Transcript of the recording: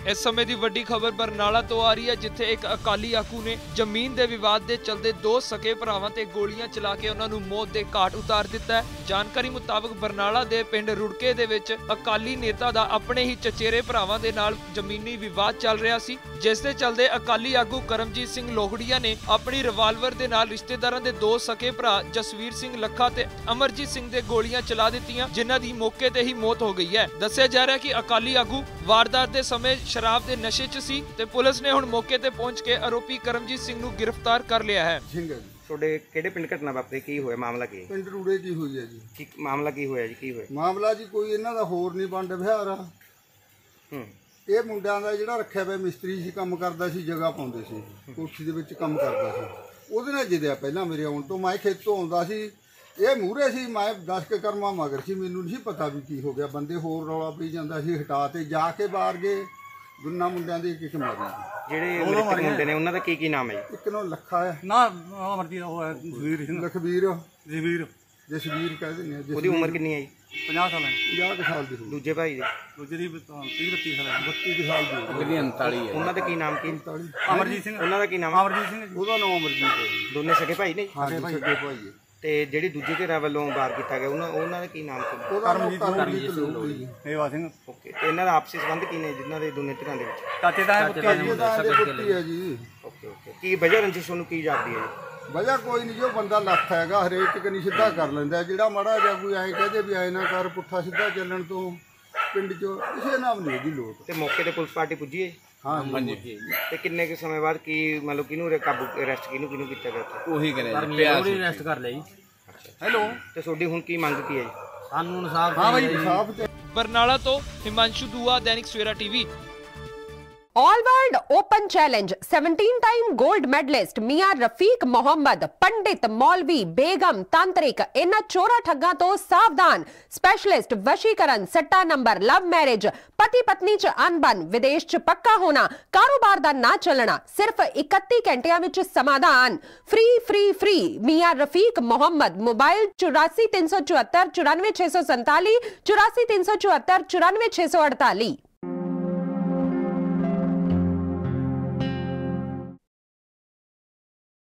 इस समय की वड्डी खबर बरनाला तो आ रही है, जिथे एक अकाली आगू ने जमीन के विवाद के चलते दो सके भरावां ते गोलियां चला के उन्हां नूं मौत के घाट उतार दिता है। जानकारी मुताबिक बरनाला दे पिंड रुड़के दे विच अकाली नेता दा अपने ही चचेरे भरावां दे नाल जमीनी विवाद चल रहा सी, जिस दे चलते अकाली आगू करमजीत सिंह लोहड़िया ने अपनी रिवाल्वर दे नाल रिश्तेदारां दे दो सके भरा जसवीर सिंह लखा ते अमरजीत सिंह दे गोलियां चला दित्तियां, जिन्हां दी मौके ते ही मौत हो गई है। दस्सिया जा रहा है कि अकाली आगू वारदात के समय शराब के नशे च सी ते पुलिस ने हुण मौके ते पहुंच के आरोपी करमजीत सिंह नूं गिरफ्तार कर लिया है। ਤੁਹਾਡੇ ਕਿਹੜੇ ਪਿੰਡ ਘਟਨਾ ਵਾਪਰੀ, ਕੀ ਹੋਇਆ, ਮਾਮਲਾ ਕੀ ਹੈ? ਪਿੰਡ ਰੂੜੇ ਕੀ ਹੋਈ ਹੈ ਜੀ? ਕੀ ਮਾਮਲਾ ਕੀ ਹੋਇਆ ਜੀ? ਕੀ ਹੋਇਆ ਮਾਮਲਾ ਜੀ? ਕੋਈ ਇਹਨਾਂ ਦਾ ਹੋਰ ਨਹੀਂ ਵੰਡ ਵਿਹਾਰ ਆ। ਇਹ ਮੁੰਡਿਆਂ ਦਾ ਜਿਹੜਾ ਰੱਖਿਆ ਪਿਆ ਮਿਸਤਰੀ ਸੀ, ਕੰਮ ਕਰਦਾ ਸੀ, ਜਗ੍ਹਾ ਪਾਉਂਦੇ ਸੀ, ਕੋਠੀ ਦੇ ਵਿੱਚ ਕੰਮ ਕਰਦਾ ਸੀ। ਉਹਦੇ ਨਾਲ ਜਿੱਦਿਆ ਪਹਿਲਾਂ ਮੇਰੇ ਆਉਣ ਤੋਂ, ਮੈਂ ਖੇਤੋਂ ਆਉਂਦਾ ਸੀ, ਇਹ ਮੂਹਰੇ ਸੀ, ਮੈਂ 10 ਕੇ ਕਰਮਾ ਮਗਰ ਸੀ, ਮੈਨੂੰ ਨਹੀਂ ਪਤਾ ਵੀ ਕੀ ਹੋ ਗਿਆ। ਬੰਦੇ ਹੋਰ ਰੌਲਾ ਪਈ ਜਾਂਦਾ ਸੀ, ਹਟਾ ਤੇ ਜਾ ਕੇ ਬਾਹਰ ਗਏ, ਦੋਨਾਂ ਮੁੰਡਿਆਂ ਦੀ ਇੱਕ ਮਾਰੀ। ਜਿਹੜੇ ਮ੍ਰਿਤਕ ਮੁੰਡੇ ਨੇ ਉਹਨਾਂ ਦਾ ਕੀ ਨਾਮ ਹੈ ਜੀ? ਇੱਕ ਨੂੰ ਲੱਖਾ ਹੈ ਨਾ ਅਮਰਜੀਤ, ਉਹ ਹੈ ਜਸਵੀਰ ਸਿੰਘ। ਜਸਵੀਰ ਕਹਿੰਦੇ ਨੇ। ਉਹਦੀ ਉਮਰ ਕਿੰਨੀ ਹੈ ਜੀ? 50 ਸਾਲ ਹੈ। 50 ਸਾਲ ਦੀ। ਦੂਜੇ ਭਾਈ ਦੀ? ਦੂਜੇ ਦੀ 30-32 ਸਾਲ ਹੈ। 32 ਸਾਲ ਦੀ। ਉਹਦੀ 39 ਹੈ। ਉਹਨਾਂ ਦਾ ਕੀ ਨਾਮ? ਕੀ ਅਮਰਜੀਤ ਸਿੰਘ। ਉਹਨਾਂ ਦਾ ਕੀ ਨਾਮ? ਅਮਰਜੀਤ ਸਿੰਘ। ਉਹਦਾ ਨਾਮ ਅਮਰਜੀਤ ਹੈ। ਦੋਨੇ ਸਕੇ ਭਾਈ ਨੇ? ਹਾਂ ਸਕੇ ਭਾਈ। ਤੇ ਜਿਹੜੀ ਦੂਜੀ ਧਿਰਾਂ ਵੱਲੋਂ ਵਾਰ ਕੀਤਾ ਗਿਆ ਉਹਨਾਂ ਦਾ ਕੀ ਨਾਮ ਸੀ? ਕਰਮਜੀਤ ਲੋਹੜੀ। ਮੇਵਾ ਸਿੰਘ। ਓਕੇ। ਤੇ ਇਹਨਾਂ ਦਾ ਆਪਸੀ ਸੰਬੰਧ ਕੀ ਨੇ ਜਿਨ੍ਹਾਂ ਦੇ ਦੋਨੇ ਧਿਰਾਂ ਦੇ ਵਿੱਚ? ਚਾਚੇ ਦਾ ਪੁੱਤੀ ਹੈ ਜੀ। Okay okay. ਕੀ ਵਜ੍ਹਾ ਰੰਜਿਸ਼ ਨੂੰ ਕੀ ਜਾਪਦੀ ਹੈ ਜੀ? ਵਜ੍ਹਾ ਕੋਈ ਨਹੀਂ, ਜੋ ਬੰਦਾ ਲੱਖ ਹੈਗਾ ਹਰੇਕ ਕਨੀ ਸਿੱਧਾ ਕਰ ਲੈਂਦਾ। ਜਿਹੜਾ ਮਾੜਾ ਜਾਂ ਕੋਈ ਐਂ ਕਹਦੇ ਵੀ ਐਂ ਨਾ ਕਰ, ਪੁੱਠਾ ਸਿੱਧਾ ਚੱਲਣ ਤੋਂ ਪਿੰਡ 'ਚ ਕਿਸੇ ਨਾਮ ਨਹੀਂ ਹੈਗੀ ਲੋਕ। ਤੇ ਮੌਕੇ ਤੇ ਪੁਲਿਸ ਪਾਰਟੀ ਪੁੱਜੀ ਹੈ? ਹਾਂ ਹਾਂਜੀ। ਤੇ ਕਿੰਨੇ ਕੁ ਸਮੇਂ ਬਾਅਦ ਕੀ ਮਤਲਬ ਕਿਹਨੂੰ ਕਾਬੂ ਅਰੈਸਟ ਕਿਹਨੂੰ ਕੀਤਾ ਗਿਆ ਉੱਥੇ? ਉਹੀ ਕਰਿਆ ਜੀ, ਅਰੈਸਟ ਕਰ ਲਿਆ ਜੀ। ਹੈਲੋ। ਤੇ ਤੁਹਾਡੀ ਹੁਣ ਕੀ ਮੰਗ ਕੀ ਹੈ ਜੀ? ਸਾਨੂੰ ਇਨਸਾਫ। ਹਾਂ ਭਾਈ ਇਨਸਾਫ। बरनाला तो Himanshu Dua, Dainik Savera TV. All world open challenge 17 time gold medalist Miyan Rafiq Mohammad, पंडित, मौलवी, बेगम, तांत्रिक, इन्हां चोरा ठग्गां तो सावधान। स्पेशलिस्ट वशीकरण, सट्टा नंबर, लव मैरिज, पति पत्नी च अनबन, विदेश च पक्का होना, कारोबार दा ना चलना, सिर्फ 31 घंटियां विच समाधान। Free free free Miyan Rafiq Mohammad. Mobile 84 374 94 647, 84 374 94 648।